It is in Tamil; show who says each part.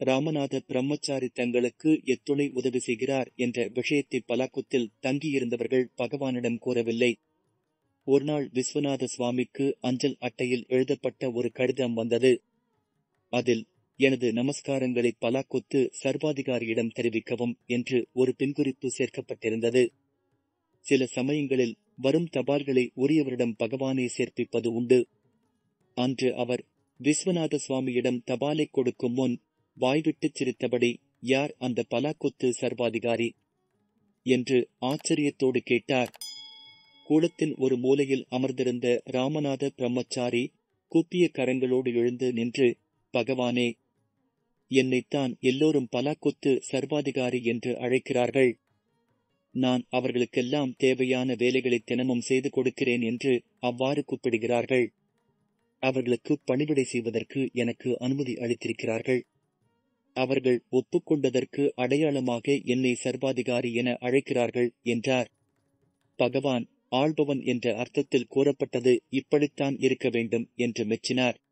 Speaker 1: ராமநாத பிரம்மச்சாரி தங்களுக்கு எத்துணை உதவி செய்கிறார் என்ற விஷயத்தை பலாக்குத்தில் தங்கியிருந்தவர்கள் பகவானிடம் கூறவில்லை. ஒருநாள் விஸ்வநாத சுவாமிக்கு அஞ்சல் அட்டையில் எழுதப்பட்ட ஒரு கடிதம் வந்தது. அதில் எனது நமஸ்காரங்களை பலாக்குத்து சர்வாதிகாரியிடம் தெரிவிக்கவும் என்று ஒரு பின்குறிப்பு சேர்க்கப்பட்டிருந்தது. சில சமயங்களில் வரும் தபால்களை உரியவரிடம் பகவானே சேர்ப்பிப்பது உண்டு. அன்று அவர் விஸ்வநாத சுவாமியிடம் தபாலை கொடுக்கும் முன் வாய்விட்டுச் சிரித்தபடி, யார் அந்த பலாக்குத்து சர்வாதிகாரி என்று ஆச்சரியத்தோடு கேட்டார். கூடத்தின் ஒரு மூலையில் அமர்ந்திருந்த ராமநாத பிரம்மச்சாரி கூப்பிய கரங்களோடு எழுந்து நின்று, பகவானே, என்னைத்தான் எல்லோரும் பலாக்குத்து சர்வாதிகாரி என்று அழைக்கிறார்கள். நான் அவர்களுக்கெல்லாம் தேவையான வேலைகளை தினமும் செய்து கொடுக்கிறேன் என்று அவ்வாறு கூப்பிடுகிறார்கள். அவர்களுக்கு பணிவிடை செய்வதற்கு எனக்கு அனுமதி அளித்திருக்கிறார்கள். அவர்கள் ஒப்புக்கொண்டதற்கு அடையாளமாக என்னை சர்வாதிகாரி என அழைக்கிறார்கள் என்றார். பகவான் ஆள்பவன் என்ற அர்த்தத்தில் கூறப்பட்டது இப்படித்தான் இருக்க வேண்டும் என்று மெச்சினார்.